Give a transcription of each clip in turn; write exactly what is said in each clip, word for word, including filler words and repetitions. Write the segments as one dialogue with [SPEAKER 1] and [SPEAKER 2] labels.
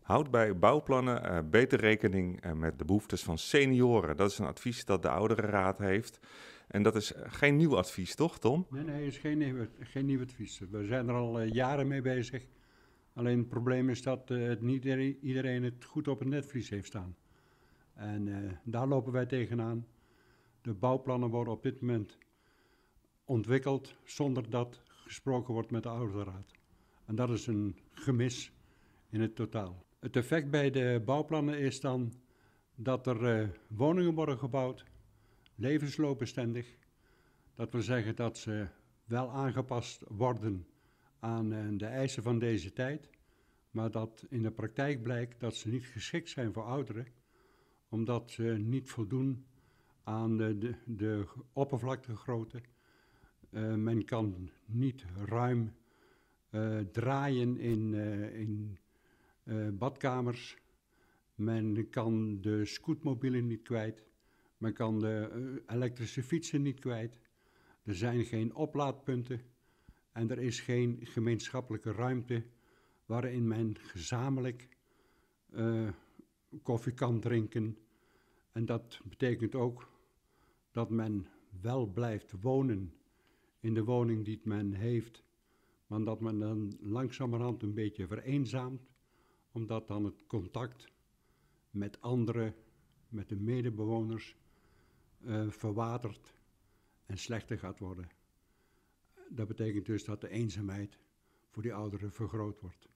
[SPEAKER 1] Houd bij bouwplannen uh, beter rekening uh, met de behoeftes van senioren. Dat is een advies dat de Ouderenraad heeft. En dat is geen nieuw advies, toch Tom?
[SPEAKER 2] Nee, nee, het is geen nieuw, geen nieuw advies. We zijn er al uh, jaren mee bezig. Alleen het probleem is dat uh, het niet iedereen het goed op het netvlies heeft staan. En uh, daar lopen wij tegenaan. De bouwplannen worden op dit moment ontwikkeld zonder dat gesproken wordt met de Ouderenraad. En dat is een gemis in het totaal. Het effect bij de bouwplannen is dan dat er uh, woningen worden gebouwd, levensloopbestendig. Dat wil zeggen dat ze wel aangepast worden aan uh, de eisen van deze tijd, maar dat in de praktijk blijkt dat ze niet geschikt zijn voor ouderen, omdat ze niet voldoen aan de, de, de oppervlaktegrootte. Uh, men kan niet ruim uh, draaien in, uh, in uh, badkamers. Men kan de scootmobielen niet kwijt. Men kan de uh, elektrische fietsen niet kwijt. Er zijn geen oplaadpunten. En er is geen gemeenschappelijke ruimte waarin men gezamenlijk uh, koffie kan drinken. En dat betekent ook dat men wel blijft wonen in de woning die men heeft, maar dat men dan langzamerhand een beetje vereenzaamt, omdat dan het contact met anderen, met de medebewoners, uh, verwatert en slechter gaat worden. Dat betekent dus dat de eenzaamheid voor die ouderen vergroot wordt.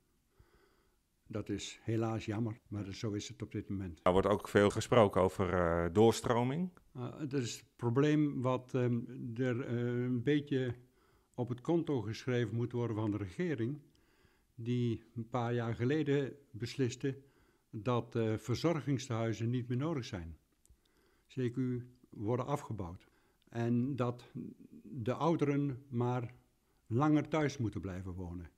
[SPEAKER 2] Dat is helaas jammer, maar zo is het op dit moment.
[SPEAKER 1] Er wordt ook veel gesproken over uh, doorstroming.
[SPEAKER 2] Uh, dat is het probleem wat um, er uh, een beetje op het konto geschreven moet worden van de regering, die een paar jaar geleden besliste dat uh, verzorgingstehuizen niet meer nodig zijn. C Q worden afgebouwd. En dat de ouderen maar langer thuis moeten blijven wonen.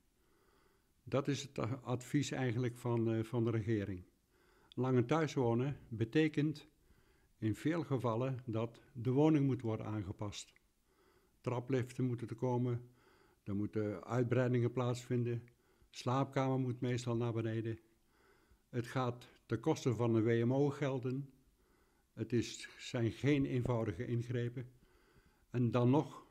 [SPEAKER 2] Dat is het advies eigenlijk van, uh, van de regering. Langer thuis wonen betekent in veel gevallen dat de woning moet worden aangepast. Trapliften moeten er komen, er moeten uitbreidingen plaatsvinden, slaapkamer moet meestal naar beneden. Het gaat ten koste van de W M O gelden. Het is, zijn geen eenvoudige ingrepen. En dan nog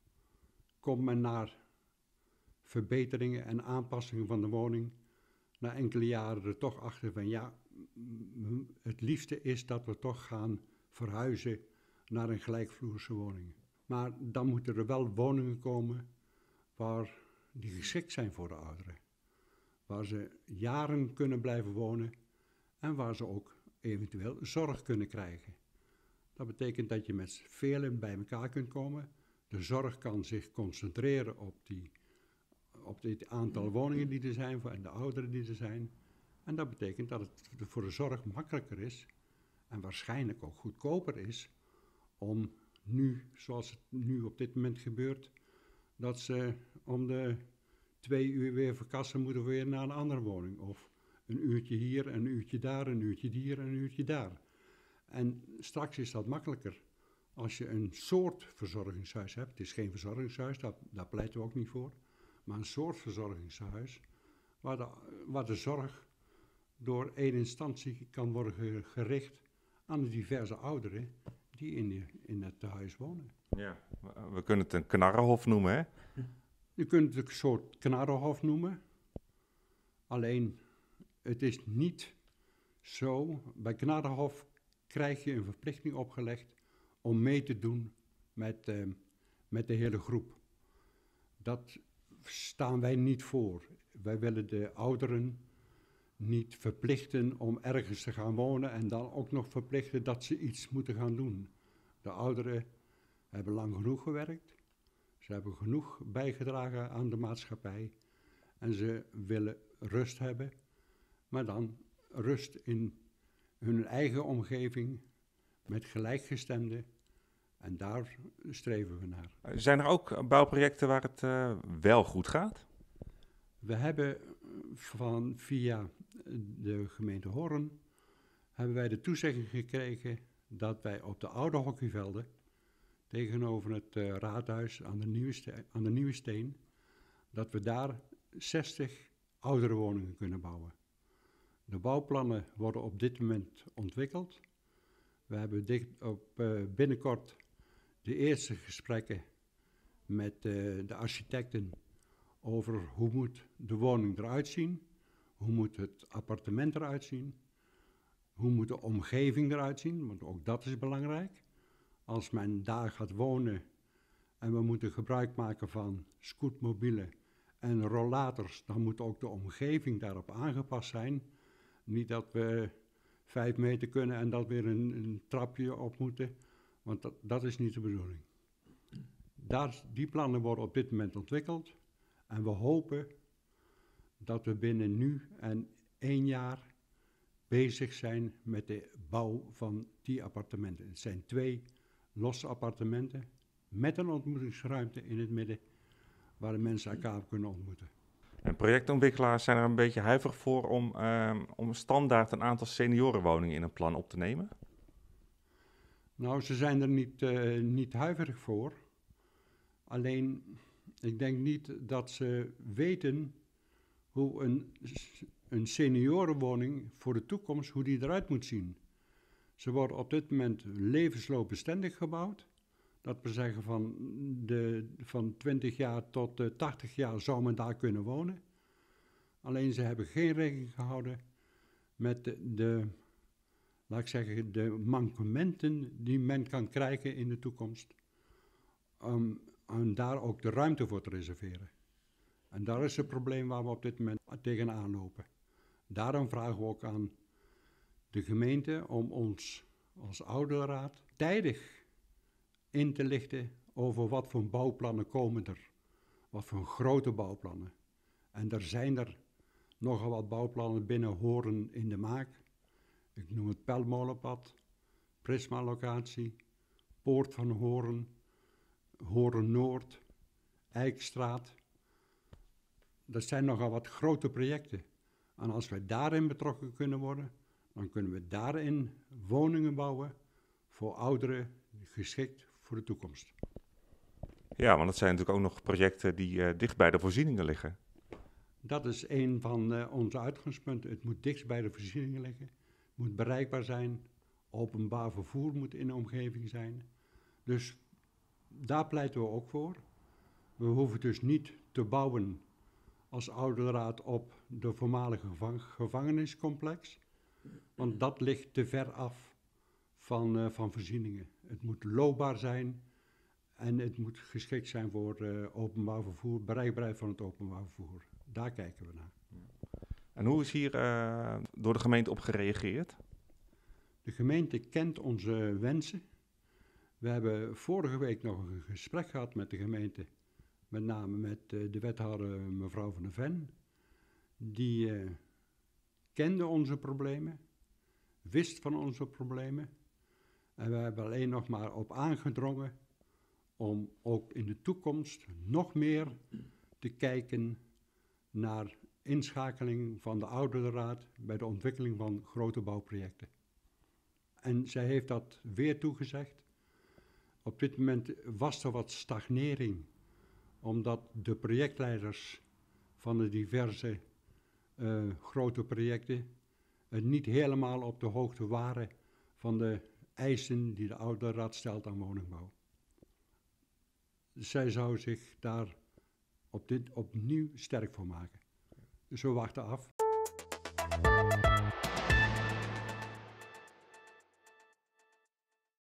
[SPEAKER 2] komt men naar verbeteringen en aanpassingen van de woning na enkele jaren er toch achter van ja, het liefste is dat we toch gaan verhuizen naar een gelijkvloerse woning. Maar dan moeten er wel woningen komen waar die geschikt zijn voor de ouderen. Waar ze jaren kunnen blijven wonen en waar ze ook eventueel zorg kunnen krijgen. Dat betekent dat je met velen bij elkaar kunt komen. De zorg kan zich concentreren op, die, op dit aantal woningen die er zijn en de ouderen die er zijn. En dat betekent dat het voor de zorg makkelijker is en waarschijnlijk ook goedkoper is om nu, zoals het nu op dit moment gebeurt, dat ze om de twee uur weer verkassen moeten weer naar een andere woning. Of een uurtje hier, een uurtje daar, een uurtje hier en een uurtje daar. En straks is dat makkelijker als je een soort verzorgingshuis hebt. Het is geen verzorgingshuis, dat, daar pleiten we ook niet voor. Maar een soort verzorgingshuis waar de, waar de zorg door één instantie kan worden gericht aan de diverse ouderen die in, die, in het huis wonen.
[SPEAKER 1] Ja, we kunnen het een knarrenhof noemen, hè?
[SPEAKER 2] Je kunt het een soort knarrenhof noemen. Alleen, het is niet zo. Bij knarrenhof krijg je een verplichting opgelegd om mee te doen met, uh, met de hele groep. Dat staan wij niet voor. Wij willen de ouderen niet verplichten om ergens te gaan wonen en dan ook nog verplichten dat ze iets moeten gaan doen. De ouderen hebben lang genoeg gewerkt. Ze hebben genoeg bijgedragen aan de maatschappij en ze willen rust hebben, maar dan rust in hun eigen omgeving met gelijkgestemden en daar streven we naar.
[SPEAKER 1] Zijn er ook bouwprojecten waar het uh, wel goed gaat?
[SPEAKER 2] We hebben van via de gemeente Hoorn hebben wij de toezegging gekregen dat wij op de oude hockeyvelden tegenover het uh, raadhuis aan de, Nieuwe Steen, aan de Nieuwe Steen, dat we daar zestig ouderenwoningen kunnen bouwen. De bouwplannen worden op dit moment ontwikkeld. We hebben dicht op, uh, binnenkort de eerste gesprekken met uh, de architecten over hoe moet de woning eruit zien, hoe moet het appartement eruit zien, hoe moet de omgeving eruit zien, want ook dat is belangrijk. Als men daar gaat wonen en we moeten gebruik maken van scootmobielen en rollators, dan moet ook de omgeving daarop aangepast zijn. Niet dat we vijf meter kunnen en dat weer een, een trapje op moeten, want dat, dat is niet de bedoeling. Daar, die plannen worden op dit moment ontwikkeld en we hopen dat we binnen nu en één jaar bezig zijn met de bouw van die appartementen. Het zijn twee losse appartementen met een ontmoetingsruimte in het midden waar de mensen elkaar kunnen ontmoeten.
[SPEAKER 1] En projectontwikkelaars zijn er een beetje huiverig voor om, uh, om standaard een aantal seniorenwoningen in een plan op te nemen?
[SPEAKER 2] Nou, ze zijn er niet, uh, niet huiverig voor. Alleen, ik denk niet dat ze weten hoe een, een seniorenwoning voor de toekomst, hoe die eruit moet zien. Ze worden op dit moment levensloopbestendig gebouwd. Dat we zeggen van, de, van twintig jaar tot uh, tachtig jaar zou men daar kunnen wonen. Alleen ze hebben geen rekening gehouden met de, de, laat ik zeggen, de mankementen die men kan krijgen in de toekomst. Um, en daar ook de ruimte voor te reserveren. En daar is het probleem waar we op dit moment tegenaan lopen. Daarom vragen we ook aan de gemeente om ons als ouderraad tijdig in te lichten over wat voor bouwplannen komen er. Wat voor grote bouwplannen. En er zijn er nogal wat bouwplannen binnen Horen in de maak. Ik noem het Pelmolenpad, Prisma-locatie, Poort van Horen, Horen Noord, Eikstraat. Dat zijn nogal wat grote projecten. En als wij daarin betrokken kunnen worden, dan kunnen we daarin woningen bouwen voor ouderen geschikt voor de toekomst.
[SPEAKER 1] Ja, want dat zijn natuurlijk ook nog projecten die uh, dicht bij de voorzieningen liggen.
[SPEAKER 2] Dat is een van uh, onze uitgangspunten. Het moet dichtst bij de voorzieningen liggen. Het moet bereikbaar zijn. Openbaar vervoer moet in de omgeving zijn. Dus daar pleiten we ook voor. We hoeven dus niet te bouwen als ouderraad op de voormalige gevang- gevangeniscomplex. Want dat ligt te ver af van, uh, van voorzieningen. Het moet loopbaar zijn en het moet geschikt zijn voor uh, openbaar vervoer, bereikbaarheid van het openbaar vervoer. Daar kijken we naar.
[SPEAKER 1] En hoe is hier uh, door de gemeente op gereageerd?
[SPEAKER 2] De gemeente kent onze wensen. We hebben vorige week nog een gesprek gehad met de gemeente, met name met uh, de wethouder mevrouw Van der Ven. Die uh, kende onze problemen, wist van onze problemen. En we hebben alleen nog maar op aangedrongen om ook in de toekomst nog meer te kijken naar inschakeling van de ouderraad bij de ontwikkeling van grote bouwprojecten. En zij heeft dat weer toegezegd. Op dit moment was er wat stagnering, omdat de projectleiders van de diverse uh, grote projecten uh, niet helemaal op de hoogte waren van de eisen die de ouderraad stelt aan woningbouw. Zij zou zich daar op dit opnieuw sterk voor maken. Dus we wachten af.